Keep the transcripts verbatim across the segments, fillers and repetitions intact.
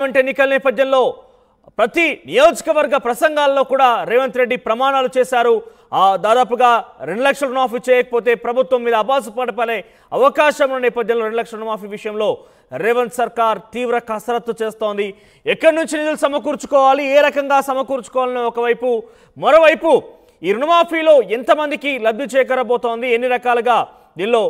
ఎన్నికల నేపథ్యంలో ప్రతి నియోజకవర్గ ప్రసంగాల్లో కూడా రేవంత్ రెడ్డి ప్రమాణాలు చేశారు. దాదాపుగా రెండు లక్షల రుణమాఫీ చేయకపోతే ప్రభుత్వం మీద అబాసు పడపడే అవకాశం ఉన్న నేపథ్యంలో రెండు లక్షల రుణమాఫీ విషయంలో రేవంత్ సర్కార్ తీవ్ర కసరత్తు చేస్తోంది. ఎక్కడి నుంచి నిధులు సమకూర్చుకోవాలి, ఏ రకంగా సమకూర్చుకోవాలని ఒకవైపు, మరోవైపు ఈ రుణమాఫీలో ఎంతమందికి లబ్ధి చేకరబోతోంది, ఎన్ని రకాలుగా దీనిలో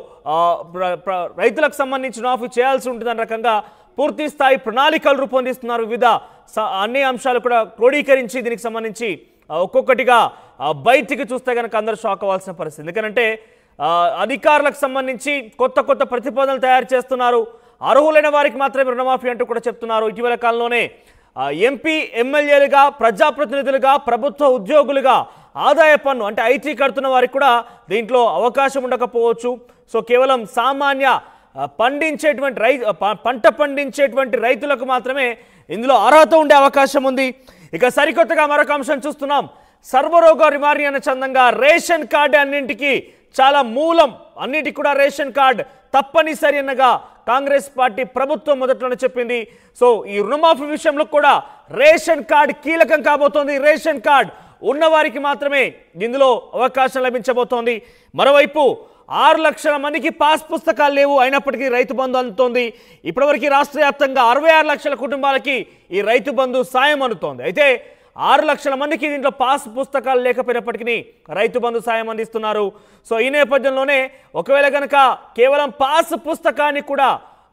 రైతులకు సంబంధించి రుణమాఫీ చేయాల్సి ఉంటుందన్న రకంగా పూర్తి స్థాయి ప్రణాళికలు రూపొందిస్తున్నారు. వివిధ అన్ని అంశాలు కూడా క్రోడీకరించి దీనికి సంబంధించి ఒక్కొక్కటిగా బయటికి చూస్తే కనుక అందరూ షాక్ అవ్వాల్సిన పరిస్థితి. ఎందుకంటే అధికారులకు సంబంధించి కొత్త కొత్త ప్రతిపాదనలు తయారు చేస్తున్నారు. అర్హులైన వారికి మాత్రమే రుణమాఫీ అంటూ కూడా చెప్తున్నారు. ఇటీవల కాలంలోనే ఎంపీ ఎమ్మెల్యేలుగా, ప్రజాప్రతినిధులుగా, ప్రభుత్వ ఉద్యోగులుగా ఆదాయ పన్ను అంటే ఐటీ కడుతున్న వారికి కూడా దీంట్లో అవకాశం ఉండకపోవచ్చు. సో కేవలం సామాన్య పండించేటువంటి రై పంట పండించేటువంటి రైతులకు మాత్రమే ఇందులో అర్హత ఉండే అవకాశం ఉంది. ఇక సరికొత్తగా మరొక అంశం చూస్తున్నాం. సర్వరోగ నివారణ చందంగా రేషన్ కార్డు అన్నింటికి చాలా మూలం, అన్నిటికీ కూడా రేషన్ కార్డు తప్పనిసరి అన్నగా కాంగ్రెస్ పార్టీ ప్రభుత్వం మొదట్లోనే చెప్పింది. సో ఈ రుణమాఫీ విషయంలో కూడా రేషన్ కార్డు కీలకం కాబోతోంది. రేషన్ కార్డు ఉన్నవారికి మాత్రమే ఇందులో అవకాశం లభించబోతోంది. మరోవైపు ఆరు లక్షల మందికి పాస్ పుస్తకాలు లేవు, అయినప్పటికీ రైతు బంధు అందుతోంది. ఇప్పటివరకు రాష్ట్ర వ్యాప్తంగా అరవై ఆరు లక్షల కుటుంబాలకి ఈ రైతు బంధు సాయం అందుతోంది. అయితే ఆరు లక్షల మందికి దీంట్లో పాస్ పుస్తకాలు లేకపోయినప్పటికీ రైతు బంధు సాయం అందిస్తున్నారు. సో ఈ నేపథ్యంలోనే ఒకవేళ కనుక కేవలం పాస్ పుస్తకాన్ని కూడా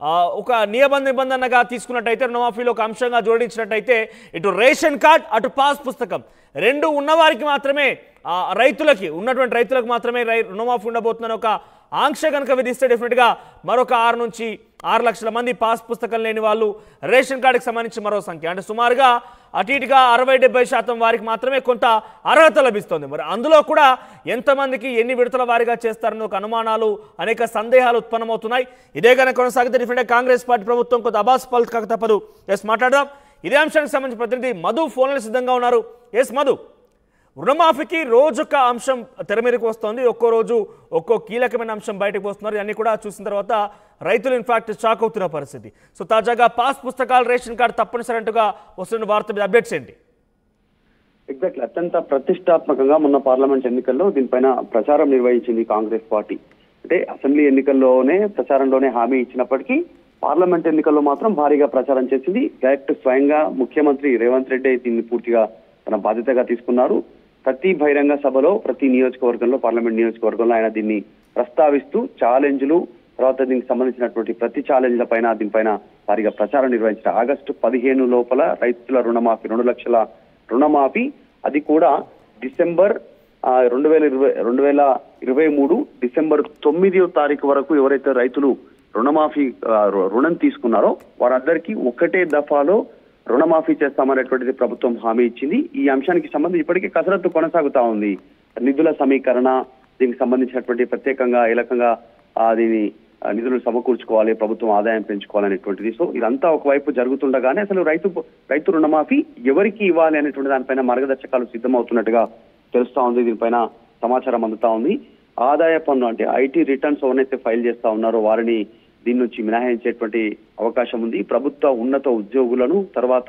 ఒక నియమ నిబంధనగా తీసుకున్నట్టయితే, రుణమాఫీలో ఒక అంశంగా జోడించినట్టయితే, ఇటు రేషన్ కార్డ్ అటు పాస్ పుస్తకం రెండు ఉన్నవారికి మాత్రమే, రైతులకి ఉన్నటువంటి రైతులకు మాత్రమే రుణమాఫీ ఉండబోతుందని ఒక ఆంక్ష కనుక విధిస్తే డెఫినెట్గా మరొక ఆరు నుంచి ఆరు లక్షల మంది పాస్ పుస్తకం లేని వాళ్ళు, రేషన్ కార్డుకి సంబంధించి మరో సంఖ్య అంటే సుమారుగా అటు ఇటుగా అరవై డెబ్బై శాతం వారికి మాత్రమే కొంత అర్హత లభిస్తుంది. మరి అందులో కూడా ఎంతమందికి ఎన్ని విడతల వారిగా చేస్తారని ఒక అనుమానాలు, అనేక సందేహాలు ఉత్పన్నమవుతున్నాయి. ఇదే కనుక కొనసాగితే డెఫినెట్గా కాంగ్రెస్ పార్టీ ప్రభుత్వం కొంత అబాస్ పలక తప్పదు. ఎస్ మాట్లాడదాం. ఇదే అంశానికి సంబంధించి ప్రతినిధి మధు ఫోన్లో సిద్ధంగా ఉన్నారు. ఎస్ మధు, రుణమాఫీకి రోజొక అంశం తెర మీదకి వస్తుంది, ఒక్కో రోజు ఒక్కో కీలకమైన అంశం బయటకు వస్తున్నారు. ఇవన్నీ కూడా చూసిన తర్వాత రైతులు ఇన్ఫాక్ట్ షాక్ అవుతున్న పరిస్థితి. సో తాజాగా పాస్ పుస్తకాలు, రేషన్ కార్డు తప్పనిసరి అంటూగా వస్తున్న వార్త మీద అప్డేట్స్ ఏంటి? ఎగ్జాక్ట్లీ, అత్యంత ప్రతిష్టాత్మకంగా మొన్న పార్లమెంట్ ఎన్నికల్లో దీనిపైన ప్రచారం నిర్వహించింది కాంగ్రెస్ పార్టీ. అంటే అసెంబ్లీ ఎన్నికల్లోనే ప్రచారంలోనే హామీ ఇచ్చినప్పటికీ పార్లమెంట్ ఎన్నికల్లో మాత్రం భారీగా ప్రచారం చేసింది. డైరెక్ట్ స్వయంగా ముఖ్యమంత్రి రేవంత్ రెడ్డి దీన్ని పూర్తిగా తన బాధ్యతగా తీసుకున్నారు. ప్రతి బహిరంగ సభలో, ప్రతి నియోజకవర్గంలో, పార్లమెంట్ నియోజకవర్గంలో ఆయన దీన్ని ప్రస్తావిస్తూ ఛాలెంజ్లు, తర్వాత దీనికి సంబంధించినటువంటి ప్రతి ఛాలెంజ్ల పైన దీనిపైన భారీగా ప్రచారం నిర్వహించారు. ఆగస్టు పదిహేను లోపల రైతుల రుణమాఫీ, రెండు లక్షల రుణమాఫీ, అది కూడా డిసెంబర్ రెండు వేల ఇరవై రెండు వేల ఇరవై మూడు డిసెంబర్ తొమ్మిదో తారీఖు వరకు ఎవరైతే రైతులు రుణమాఫీ రుణం తీసుకున్నారో వారందరికీ ఒకటే దఫాలో రుణమాఫీ చేస్తామనేటువంటిది ప్రభుత్వం హామీ ఇచ్చింది. ఈ అంశానికి సంబంధించి ఇప్పటికీ కసరత్తు కొనసాగుతా ఉంది. నిధుల సమీకరణ, దీనికి సంబంధించినటువంటి ప్రత్యేకంగా ఏ రకంగా దీని నిధులు సమకూర్చుకోవాలి, ప్రభుత్వం ఆదాయం పెంచుకోవాలనేటువంటిది. సో ఇదంతా ఒకవైపు జరుగుతుండగానే అసలు రైతు రైతు రుణమాఫీ ఎవరికి ఇవ్వాలి అనేటువంటి దానిపైన మార్గదర్శకాలు సిద్ధమవుతున్నట్టుగా తెలుస్తా ఉంది. దీనిపైన సమాచారం అందుతా ఉంది. ఆదాయ పన్ను అంటే ఐటీ రిటర్న్స్ ఎవరైతే ఫైల్ చేస్తా ఉన్నారో వారిని దీని నుంచి మినహాయించేటువంటి అవకాశం ఉంది. ప్రభుత్వ ఉన్నత ఉద్యోగులను, తర్వాత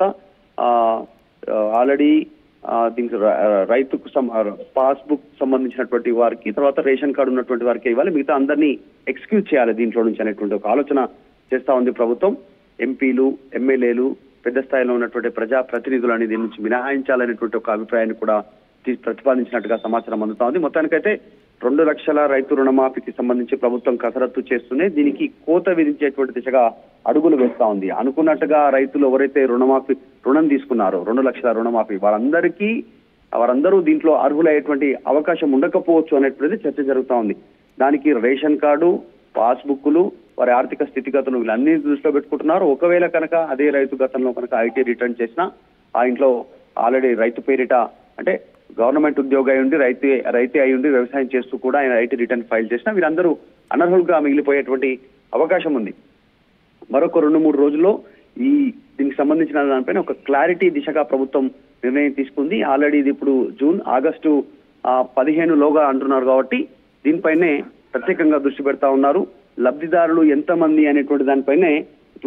ఆల్రెడీ దీనికి రైతుకు పాస్బుక్ సంబంధించినటువంటి వారికి, తర్వాత రేషన్ కార్డు ఉన్నటువంటి వారికి ఇవ్వాలి, మిగతా అందరినీ ఎక్స్క్యూజ్ చేయాలి దీంట్లో నుంచి అనేటువంటి ఒక ఆలోచన చేస్తా ఉంది ప్రభుత్వం. ఎంపీలు, ఎమ్మెల్యేలు, పెద్ద స్థాయిలో ఉన్నటువంటి ప్రజా ప్రతినిధులని దీని నుంచి మినహాయించాలనేటువంటి ఒక అభిప్రాయాన్ని కూడా ప్రతిపాదించినట్టుగా సమాచారం అందుతా ఉంది. మొత్తానికైతే రెండు లక్షల రైతు రుణమాఫీకి సంబంధించి ప్రభుత్వం కసరత్తు చేస్తూనే దీనికి కోత విధించేటువంటి దిశగా అడుగులు వేస్తా ఉంది. అనుకున్నట్టుగా రైతులు ఎవరైతే రుణమాఫీ రుణం తీసుకున్నారో, రెండు లక్షల రుణమాఫీ, వారందరికీ వారందరూ దీంట్లో అర్హులయ్యేటువంటి అవకాశం ఉండకపోవచ్చు అనేటువంటిది చర్చ జరుగుతా ఉంది. దానికి రేషన్ కార్డు, పాస్బుక్లు, వారి ఆర్థిక స్థితిగతులు వీళ్ళన్ని దృష్టిలో పెట్టుకుంటున్నారు. ఒకవేళ కనుక అదే రైతు గతంలో కనుక ఐటీ రిటర్న్ చేసినా, ఆ ఇంట్లో ఆల్రెడీ రైతు పేరిట అంటే గవర్నమెంట్ ఉద్యోగి అయి ఉండి రైతు రైతే అయి ఉండి వ్యవసాయం చేస్తూ కూడా ఆయన ఐటీ రిటర్న్ ఫైల్ చేసినా వీరందరూ అనర్హులుగా మిగిలిపోయేటువంటి అవకాశం ఉంది. మరొక రెండు మూడు రోజుల్లో ఈ దీనికి సంబంధించిన దానిపైన ఒక క్లారిటీ దిశగా ప్రభుత్వం నిర్ణయం తీసుకుంది. ఆల్రెడీ ఇది ఇప్పుడు జూన్, ఆగస్టు పదిహేను లోగా అంటున్నారు కాబట్టి దీనిపైనే ప్రత్యేకంగా దృష్టి పెడతా ఉన్నారు. లబ్ధిదారులు ఎంతమంది అనేటువంటి దానిపైనే ఇప్పుడు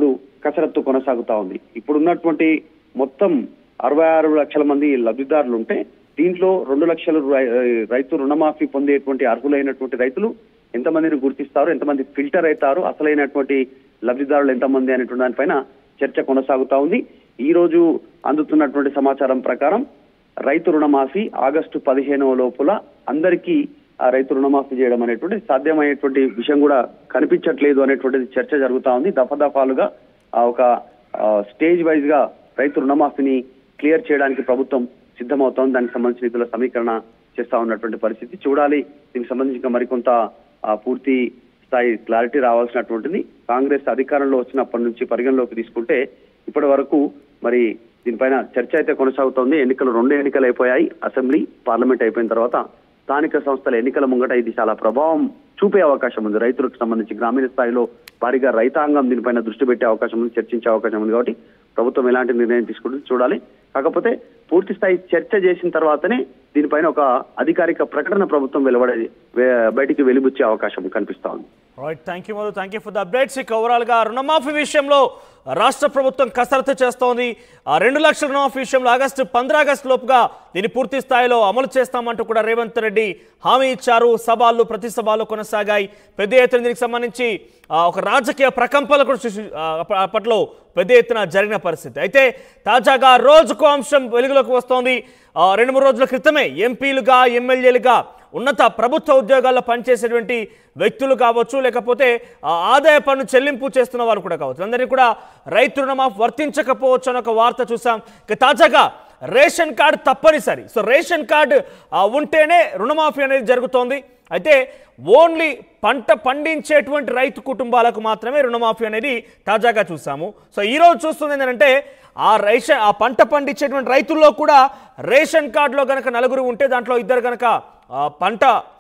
కసరత్తు కొనసాగుతా ఉంది. ఇప్పుడు ఉన్నటువంటి మొత్తం అరవై ఆరు లక్షల మంది లబ్ధిదారులు ఉంటే దీంట్లో రెండు లక్షల రైతు రుణమాఫీ పొందేటువంటి అర్హులైనటువంటి రైతులు ఎంతమందిని గుర్తిస్తారు, ఎంతమంది ఫిల్టర్ అవుతారు, అసలైనటువంటి లబ్ధిదారులు ఎంతమంది అనేటువంటి దానిపైన చర్చ కొనసాగుతా ఉంది. ఈ రోజు అందుతున్నటువంటి సమాచారం ప్రకారం రైతు రుణమాఫీ ఆగస్టు పదిహేనవ లోపల అందరికీ ఆ రైతు రుణమాఫీ చేయడం అనేటువంటి సాధ్యమయ్యేటువంటి విషయం కూడా కనిపించట్లేదు అనేటువంటిది చర్చ జరుగుతా ఉంది. దఫాదఫాలుగా ఒక స్టేజ్ వైజ్ గా రైతు రుణమాఫీని క్లియర్ చేయడానికి ప్రభుత్వం సిద్ధమవుతోంది. దానికి సంబంధించిన నిధుల సమీకరణ చేస్తా ఉన్నటువంటి పరిస్థితి చూడాలి. దీనికి సంబంధించి మరికొంత పూర్తి స్థాయి క్లారిటీ రావాల్సినటువంటిది. కాంగ్రెస్ అధికారంలో వచ్చినప్పటి నుంచి పరిగణలోకి తీసుకుంటే ఇప్పటి వరకు మరి దీనిపైన చర్చ అయితే కొనసాగుతోంది. ఎన్నికలు రెండు ఎన్నికలు అయిపోయాయి, అసెంబ్లీ పార్లమెంట్ అయిపోయిన తర్వాత స్థానిక సంస్థల ఎన్నికల ముంగట ఇది చాలా ప్రభావం చూపే అవకాశం ఉంది. రైతులకు సంబంధించి గ్రామీణ స్థాయిలో భారీగా రైతాంగం దీనిపైన దృష్టి పెట్టే అవకాశం ఉంది, చర్చించే అవకాశం ఉంది. కాబట్టి ప్రభుత్వం ఎలాంటి నిర్ణయం తీసుకుంటుంది చూడాలి. కాకపోతే పూర్తి స్థాయి చర్చ చేసిన తర్వాతనే దీనిపైన ఒక అధికారిక ప్రకటన ప్రభుత్వం వెలువడే బయటికి వెలిబుచ్చే అవకాశం కనిపిస్తా ఉంది. Right, thank you Madhu, thank you for the updates. ఇక ఓవరాల్ గా రుణమాఫీ విషయంలో రాష్ట్ర ప్రభుత్వం కసరత్తు చేస్తోంది. ఆ రెండు లక్షల రుణమాఫీ విషయంలో ఆగస్టు పంద్ర ఆగస్టు లోపుగా దీన్ని పూర్తి స్థాయిలో అమలు చేస్తామంటూ కూడా రేవంత్ రెడ్డి హామీ ఇచ్చారు. సవాళ్లు ప్రతి సవాళ్లు కొనసాగాయి. పెద్ద ఎత్తున దీనికి సంబంధించి ఒక రాజకీయ ప్రకంపనలు కూడా అప్పట్లో పెద్ద ఎత్తున జరిగిన పరిస్థితి. అయితే తాజాగా రోజుకో అంశం వెలుగులోకి వస్తోంది. రెండు మూడు రోజుల క్రితమే ఎంపీలుగా ఎమ్మెల్యేలుగా ఉన్నత ప్రభుత్వ ఉద్యోగాల్లో పనిచేసేటువంటి వ్యక్తులు కావచ్చు, లేకపోతే ఆదాయ పన్ను చెల్లింపు చేస్తున్న వాళ్ళు కూడా కావచ్చు, అందరినీ కూడా రైతు రుణమాఫీ వర్తించకపోవచ్చు అని ఒక వార్త చూసాం. ఇక తాజాగా రేషన్ కార్డు తప్పనిసరి. సో రేషన్ కార్డు ఉంటేనే రుణమాఫీ అనేది జరుగుతోంది. అయితే ఓన్లీ పంట పండించేటువంటి రైతు కుటుంబాలకు మాత్రమే రుణమాఫీ అనేది తాజాగా చూసాము. సో ఈరోజు చూస్తుంది ఏంటంటే ఆ రేషన్ ఆ పంట పండించేటువంటి రైతుల్లో కూడా రేషన్ కార్డులో కనుక నలుగురు ఉంటే దాంట్లో ఇద్దరు కనుక పంట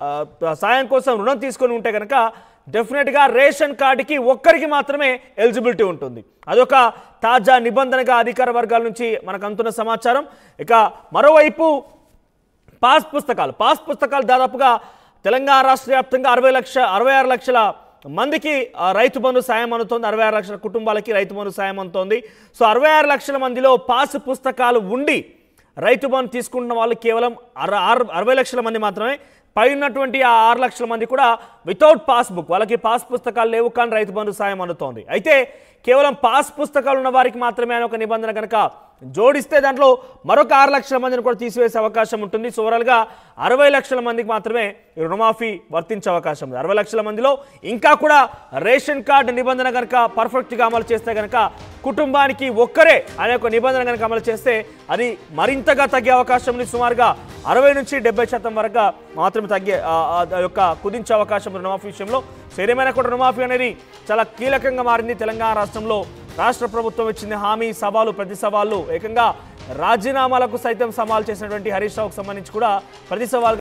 సాయం కోసం రుణం తీసుకొని ఉంటే కనుక డెఫినెట్గా రేషన్ కార్డుకి ఒక్కరికి మాత్రమే ఎలిజిబిలిటీ ఉంటుంది. అదొక తాజా నిబంధనగా అధికార వర్గాల నుంచి మనకు అందుతున్న సమాచారం. ఇక మరోవైపు పాస్ పుస్తకాలు పాస్ పుస్తకాలు దాదాపుగా తెలంగాణ రాష్ట్ర వ్యాప్తంగా అరవై లక్ష అరవై ఆరు లక్షల మందికి రైతు బంధు సాయం అందుతోంది. అరవై ఆరు లక్షల కుటుంబాలకి రైతు బంధు సాయం అందుతోంది. సో అరవై ఆరు లక్షల మందిలో పాస్ పుస్తకాలు ఉండి రైతు బంధు తీసుకుంటున్న వాళ్ళు కేవలం అరవై లక్షల మంది మాత్రమే. పై ఉన్నటువంటి ఆ ఆరు లక్షల మంది కూడా వితౌట్ పాస్బుక్, వాళ్ళకి పాస్ పుస్తకాలు లేవు కానీ రైతు బంధు సాయం అందుతోంది. అయితే కేవలం పాస్ పుస్తకాలు ఉన్న వారికి మాత్రమే అని ఒక నిబంధన కనుక జోడిస్తే దాంట్లో మరొక ఆరు లక్షల మందిని కూడా తీసివేసే అవకాశం ఉంటుంది. సో ఓవరాల్గా అరవై లక్షల మందికి మాత్రమే రుణమాఫీ వర్తించే అవకాశం ఉంది. అరవై లక్షల మందిలో ఇంకా కూడా రేషన్ కార్డు నిబంధన కనుక పర్ఫెక్ట్గా అమలు చేస్తే కనుక కుటుంబానికి ఒక్కరే అనే ఒక నిబంధన కనుక అమలు చేస్తే అది మరింతగా తగ్గే అవకాశం ఉంది. సుమారుగా అరవై నుంచి డెబ్బై శాతం వరకు మాత్రమే తగ్గే యొక్క కుదించే అవకాశం రుణమాఫీ విషయంలో. సో ఏదేమైనా కూడా రుణమాఫీ అనేది చాలా కీలకంగా మారింది తెలంగాణ రాష్ట్రంలో. రాష్ట్ర ప్రభుత్వం ఇచ్చింది హామీ, సవాలు ప్రతి సవాళ్ళు, ఏకంగా రాజీనామాలకు సైతం సవాల్ చేసినటువంటి హరీష్ రావుకు సంబంధించి కూడా ప్రతి సవాల్